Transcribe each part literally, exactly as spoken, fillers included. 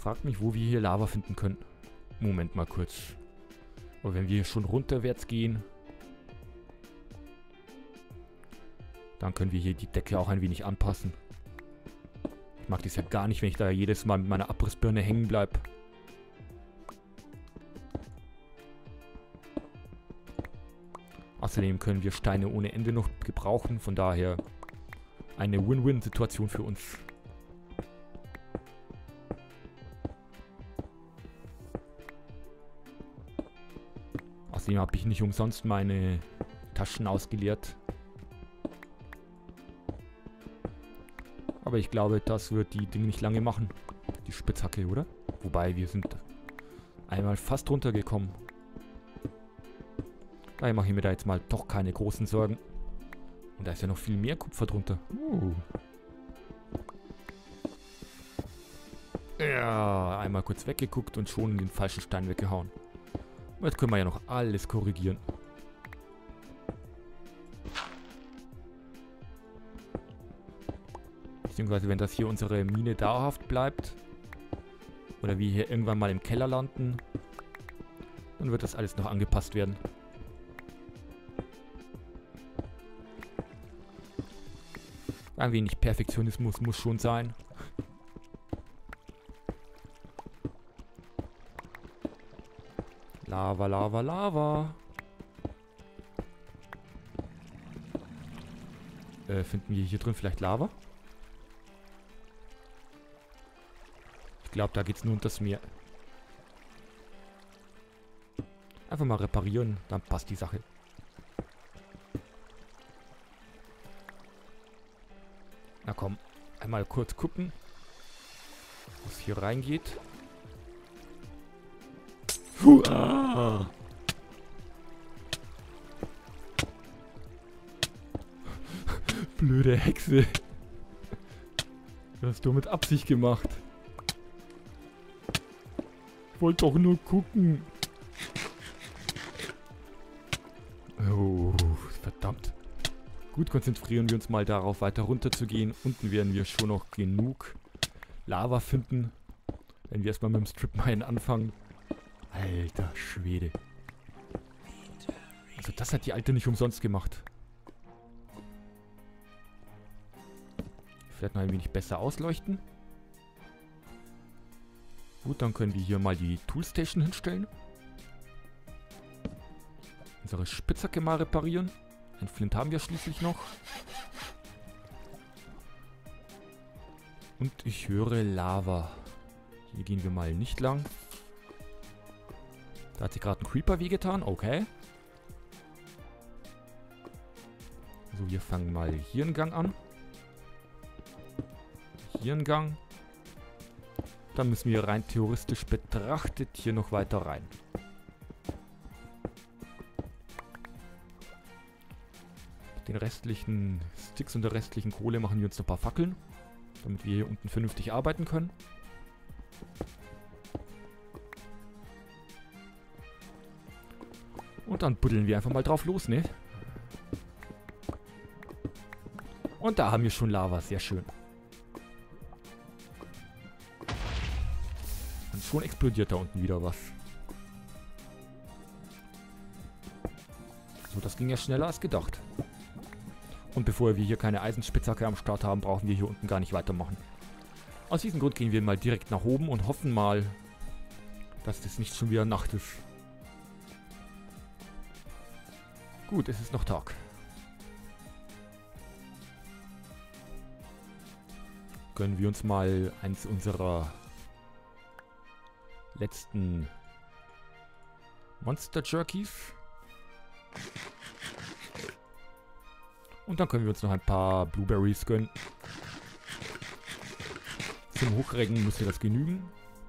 frage mich, wo wir hier Lava finden können. Moment mal kurz. Aber wenn wir hier schon runterwärts gehen, dann können wir hier die Decke auch ein wenig anpassen. Ich mag das ja gar nicht, wenn ich da jedes Mal mit meiner Abrissbirne hängen bleibe. Außerdem können wir Steine ohne Ende noch gebrauchen, von daher eine Win-Win-Situation für uns. Außerdem habe ich nicht umsonst meine Taschen ausgeleert. Aber ich glaube, das wird die Dinge nicht lange machen. Die Spitzhacke, oder? Wobei, wir sind einmal fast runtergekommen. Daher mache ich mir da jetzt mal doch keine großen Sorgen. Und da ist ja noch viel mehr Kupfer drunter. Uh. Ja, einmal kurz weggeguckt und schon den falschen Stein weggehauen. Jetzt können wir ja noch alles korrigieren. Beziehungsweise wenn das hier unsere Mine dauerhaft bleibt, oder wir hier irgendwann mal im Keller landen, dann wird das alles noch angepasst werden. Ein wenig Perfektionismus muss schon sein. Lava, Lava, Lava. Äh, finden wir hier drin vielleicht Lava? Ich glaube, da geht es nur unter das Meer. Einfach mal reparieren, dann passt die Sache. Na komm, einmal kurz gucken, was hier reingeht. Puh, ah. Blöde Hexe. Das hast du mit Absicht gemacht. Ich wollte doch nur gucken. Oh, verdammt. Gut, konzentrieren wir uns mal darauf, weiter runter zu gehen. Unten werden wir schon noch genug Lava finden, wenn wir erstmal mit dem Strip-Mine anfangen. Alter Schwede. Also das hat die Alte nicht umsonst gemacht. Vielleicht noch ein wenig besser ausleuchten. Gut, dann können wir hier mal die Toolstation hinstellen. Unsere Spitzhacke mal reparieren. Ein Flint haben wir schließlich noch. Und ich höre Lava. Hier gehen wir mal nicht lang. Da hat sich gerade ein Creeper wehgetan. Okay. So, wir fangen mal hier einen Gang an. Hier einen Gang. Dann müssen wir rein theoretisch betrachtet hier noch weiter rein. Den restlichen Sticks und der restlichen Kohle machen wir uns noch ein paar Fackeln, damit wir hier unten vernünftig arbeiten können. Und dann buddeln wir einfach mal drauf los, ne? Und da haben wir schon Lava, sehr schön. Und schon explodiert da unten wieder was. So, das ging ja schneller als gedacht. Und bevor wir hier keine Eisenspitzhacke am Start haben, brauchen wir hier unten gar nicht weitermachen. Aus diesem Grund gehen wir mal direkt nach oben und hoffen mal, dass das nicht schon wieder Nacht ist. Gut, es ist noch Tag. Gönnen wir uns mal eins unserer letzten Monster Jerkies. Und dann können wir uns noch ein paar Blueberries gönnen. Zum Hochrecken müsste das genügen.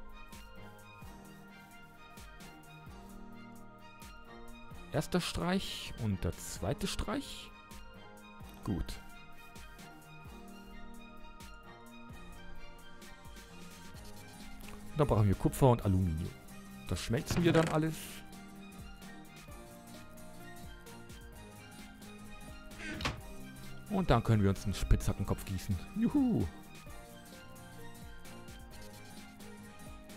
Erster Streich und der zweite Streich. Gut. Und dann brauchen wir Kupfer und Aluminium. Das schmelzen wir dann alles. Und dann können wir uns einen Spitzhackenkopf gießen. Juhu!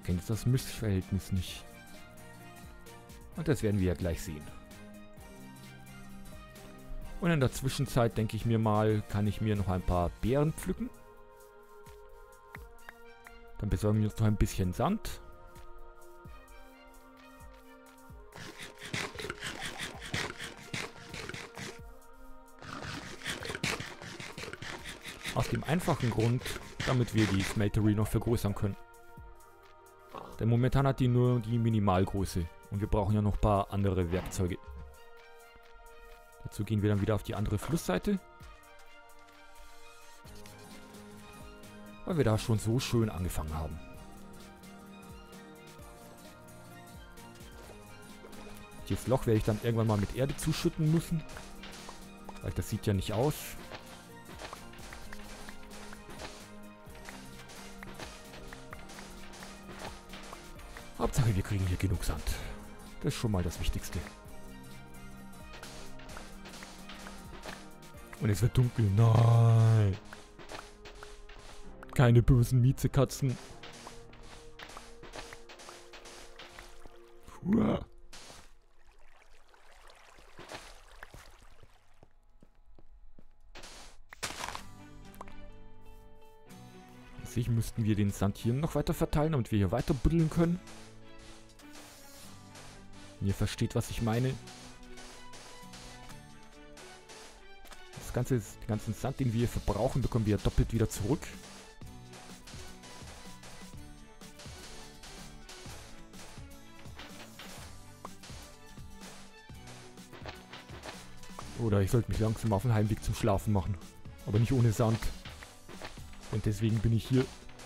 kenne jetzt das Missverhältnis nicht. Und das werden wir ja gleich sehen. Und in der Zwischenzeit, denke ich mir mal, kann ich mir noch ein paar Beeren pflücken. Dann besorgen wir uns noch ein bisschen Sand. Aus dem einfachen Grund, damit wir die Smeltery noch vergrößern können. Denn momentan hat die nur die Minimalgröße. Und wir brauchen ja noch ein paar andere Werkzeuge. Dazu gehen wir dann wieder auf die andere Flussseite. Weil wir da schon so schön angefangen haben. Dieses Loch werde ich dann irgendwann mal mit Erde zuschütten müssen. Weil das sieht ja nicht aus. Hauptsache wir kriegen hier genug Sand. Das ist schon mal das Wichtigste. Und es wird dunkel. Nein. Keine bösen Miezekatzen. Uah. An sich müssten wir den Sand hier noch weiter verteilen, damit wir hier weiter buddeln können. Wenn ihr versteht, was ich meine. Das Ganze ist, den ganzen Sand, den wir verbrauchen, bekommen wir doppelt wieder zurück. Oder ich sollte mich langsam auf den Heimweg zum Schlafen machen. Aber nicht ohne Sand. Und deswegen bin ich hier.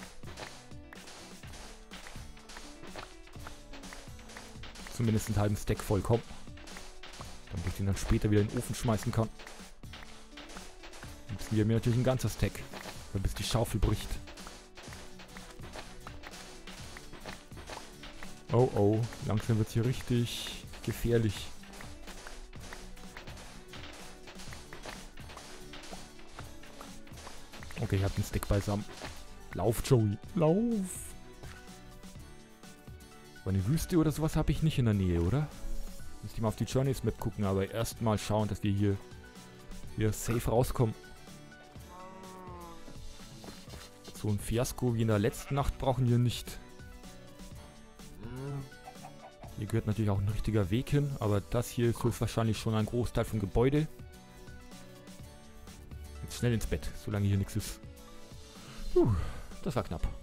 Zumindest einen halben Stack vollkommen. Damit ich den dann später wieder in den Ofen schmeißen kann. Dann müssen wir mir natürlich ein ganzer Stack. Bis die Schaufel bricht. Oh oh, langsam wird es hier richtig gefährlich. Okay, ich habe den Stick beisammen. Lauf, Joey. Lauf. Aber eine Wüste oder sowas habe ich nicht in der Nähe, oder? Müsste ich mal auf die Journeys Map gucken, aber erstmal schauen, dass wir hier, hier safe rauskommen. So ein Fiasko wie in der letzten Nacht brauchen wir nicht. Hier gehört natürlich auch ein richtiger Weg hin, aber das hier ist wahrscheinlich schon ein Großteil vom Gebäude. Jetzt schnell ins Bett, solange hier nichts ist. Puh, das war knapp.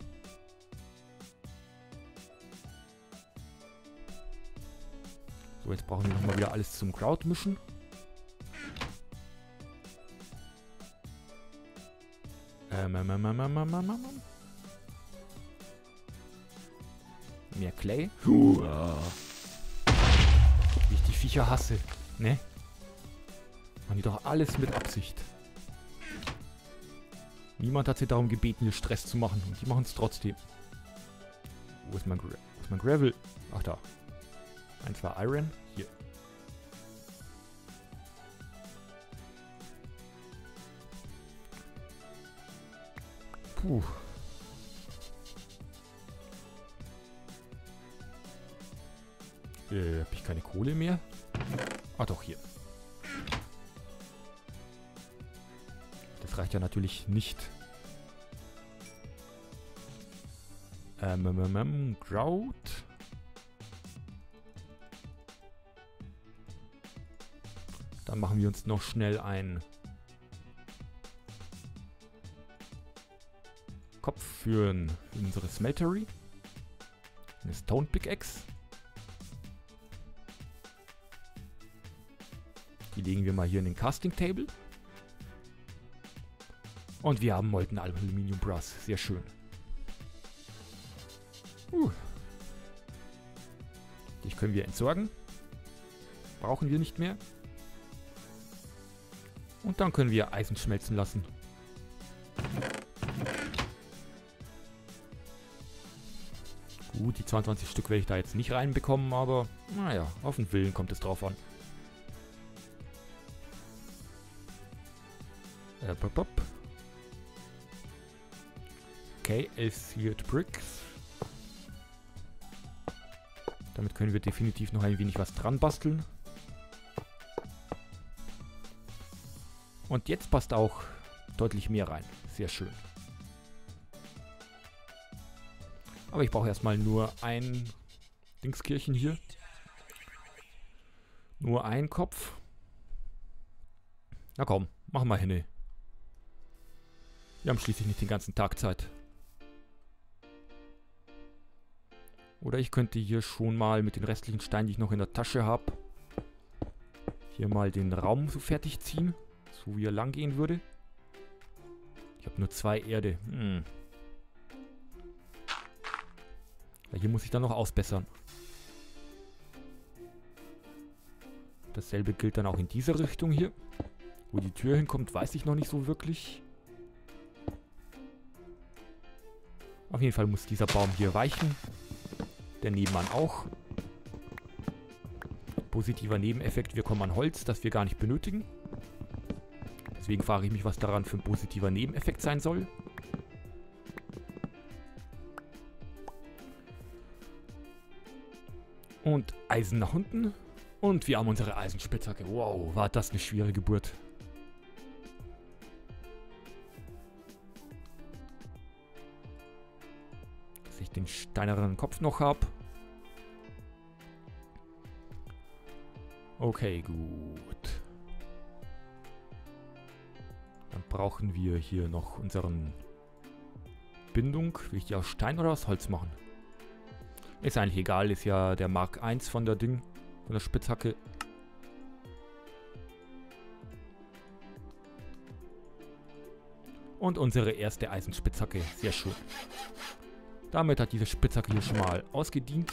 So, jetzt brauchen wir nochmal wieder alles zum Kraut mischen. Ähm, ähm, ähm, ähm, ähm, ähm, ähm. Mehr Clay. Uah. Wie ich die Viecher hasse, ne? Machen die doch alles mit Absicht. Niemand hat sie darum gebeten, hier Stress zu machen. Und die machen es trotzdem. Wo ist mein, Gra Wo ist mein Gravel? Ach, da. Eins war Iron. Hier. Puh. Äh, hab ich keine Kohle mehr? Ah, doch, hier. Das reicht ja natürlich nicht. Ähm, ähm, ähm, Kraut. Dann machen wir uns noch schnell einen Kopf für ein, unsere Smeltery. Eine Stone Pickaxe. Die legen wir mal hier in den Casting Table. Und wir haben Molten Aluminium Brass. Sehr schön. Uh. Dich können wir entsorgen. Brauchen wir nicht mehr. Und dann können wir Eisen schmelzen lassen. Gut, die zweiundzwanzig Stück werde ich da jetzt nicht reinbekommen, aber naja, auf den Willen kommt es drauf an. Äh, pop, pop. Okay, elf Seared Bricks. Damit können wir definitiv noch ein wenig was dran basteln. Und jetzt passt auch deutlich mehr rein. Sehr schön. Aber ich brauche erstmal nur ein Dingskirchen hier. Nur ein Kopf. Na komm, machen wir hin. Wir haben schließlich nicht den ganzen Tag Zeit. Oder ich könnte hier schon mal mit den restlichen Steinen, die ich noch in der Tasche habe, hier mal den Raum so fertig ziehen. So wie er lang gehen würde. Ich habe nur zwei Erde. Hm. Ja, hier muss ich dann noch ausbessern. Dasselbe gilt dann auch in dieser Richtung hier. Wo die Tür hinkommt, weiß ich noch nicht so wirklich. Auf jeden Fall muss dieser Baum hier weichen. Der nebenan auch. Positiver Nebeneffekt, wir kommen an Holz, das wir gar nicht benötigen. Deswegen frage ich mich, was daran für ein positiver Nebeneffekt sein soll. Und Eisen nach unten. Und wir haben unsere Eisenspitzhacke. Wow, war das eine schwere Geburt. Dass ich den steinernen Kopf noch habe. Okay, gut. Dann brauchen wir hier noch unseren Bindung. Will ich die aus Stein oder aus Holz machen? Ist eigentlich egal, ist ja der Mark eins von der Ding, von der Spitzhacke. Und unsere erste Eisenspitzhacke, sehr schön. Damit hat diese Spitzhacke hier schon mal ausgedient.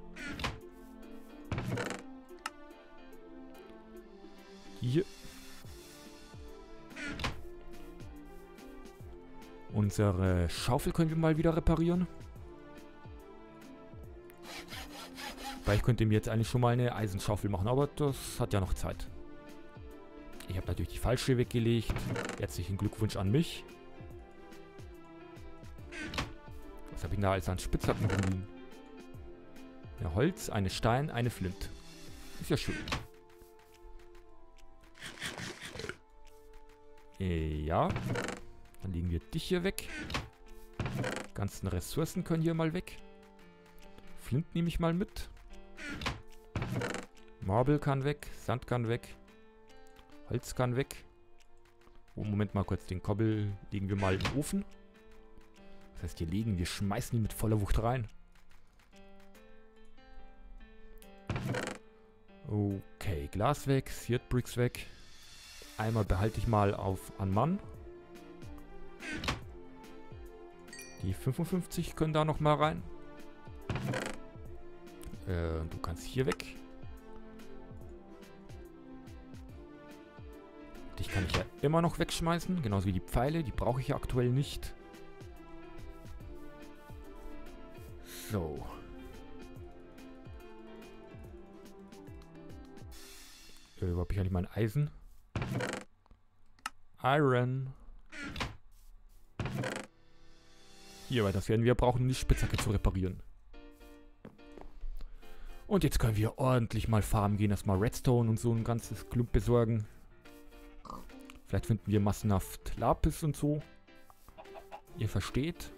Hier. Unsere Schaufel können wir mal wieder reparieren. Weil ich könnte mir jetzt eigentlich schon mal eine Eisenschaufel machen, aber das hat ja noch Zeit. Ich habe natürlich die falsche weggelegt. Herzlichen Glückwunsch an mich. Was habe ich da alles an Spitzhacken liegen? Eine Holz, eine Stein, eine Flint. Ist ja schön. Äh, ja. Dann legen wir dich hier weg. Die ganzen Ressourcen können hier mal weg. Flint nehme ich mal mit. Marble kann weg. Sand kann weg. Holz kann weg. Oh, Moment mal kurz. Den Kobbel legen wir mal in den Ofen. Das heißt, hier legen wir schmeißen ihn mit voller Wucht rein. Okay, Glas weg. Seared Bricks weg. Einmal behalte ich mal auf an Mann. Die fünfundfünfzig können da noch mal rein. Äh, du kannst hier weg. Dich kann ich ja immer noch wegschmeißen. Genauso wie die Pfeile. Die brauche ich ja aktuell nicht. So. Äh, wo habe ich eigentlich mein Eisen? Iron. Hier, weil das werden wir brauchen, um die Spitzhacke zu reparieren. Und jetzt können wir ordentlich mal farmen gehen, erstmal Redstone und so ein ganzes Klump besorgen. Vielleicht finden wir massenhaft Lapis und so. Ihr versteht.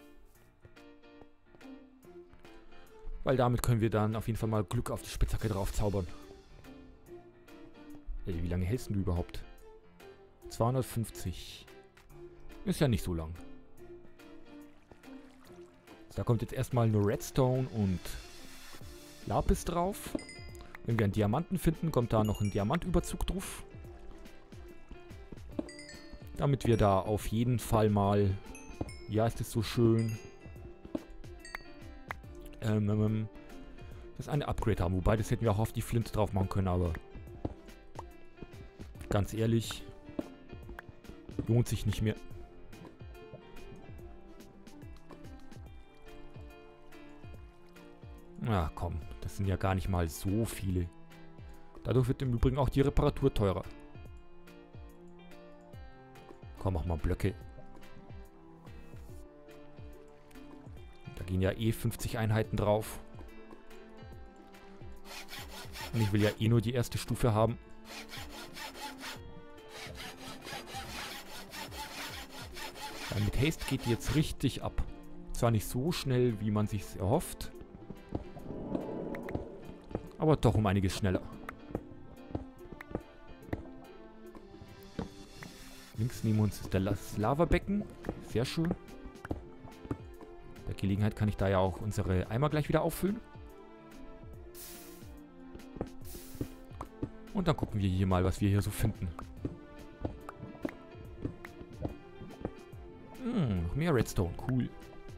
Weil damit können wir dann auf jeden Fall mal Glück auf die Spitzhacke drauf zaubern. Ey, wie lange hältst du überhaupt? zweihundertfünfzig. Ist ja nicht so lang. Da kommt jetzt erstmal nur Redstone und Lapis drauf. Wenn wir einen Diamanten finden, kommt da noch ein Diamantüberzug drauf. Damit wir da auf jeden Fall mal, ja, ist das so schön, ähm, ähm, das eine Upgrade haben. Wobei, das hätten wir auch auf die Flint drauf machen können, aber ganz ehrlich, lohnt sich nicht mehr. Na komm, das sind ja gar nicht mal so viele. Dadurch wird im Übrigen auch die Reparatur teurer. Komm, mach mal Blöcke. Da gehen ja eh fünfzig Einheiten drauf. Und ich will ja eh nur die erste Stufe haben. Weil mit Haste geht die jetzt richtig ab. Zwar nicht so schnell, wie man sich erhofft. Aber doch um einiges schneller. Links neben uns ist das Lavabecken. Sehr schön. Bei Gelegenheit kann ich da ja auch unsere Eimer gleich wieder auffüllen. Und dann gucken wir hier mal, was wir hier so finden. Hm, noch mehr Redstone. Cool.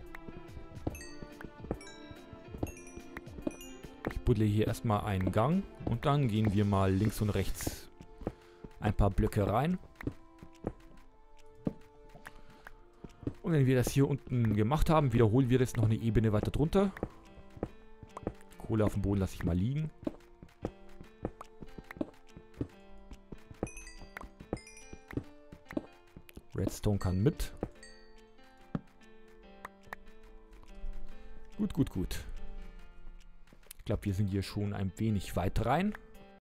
Ich buddle hier erstmal einen Gang. Und dann gehen wir mal links und rechts ein paar Blöcke rein. Und wenn wir das hier unten gemacht haben, wiederholen wir das noch eine Ebene weiter drunter. Kohle auf dem Boden lasse ich mal liegen. Redstone kann mit. Gut, gut, gut. Ich glaube, wir sind hier schon ein wenig weit rein.